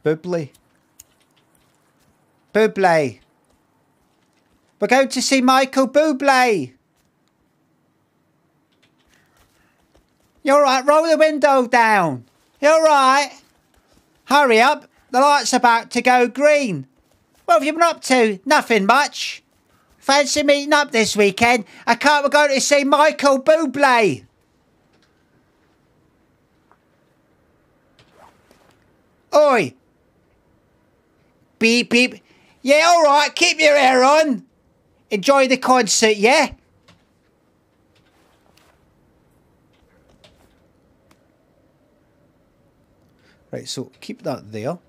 Bublé. Bublé. We're going to see Michael Bublé. You're right, roll the window down. You're right. Hurry up, the light's about to go green. What have you been up to? Nothing much. Fancy meeting up this weekend? I can't, we're going to see Michael Bublé. Oi. Beep, beep. Yeah, all right, keep your hair on. Enjoy the concert, yeah? Right, so keep that there.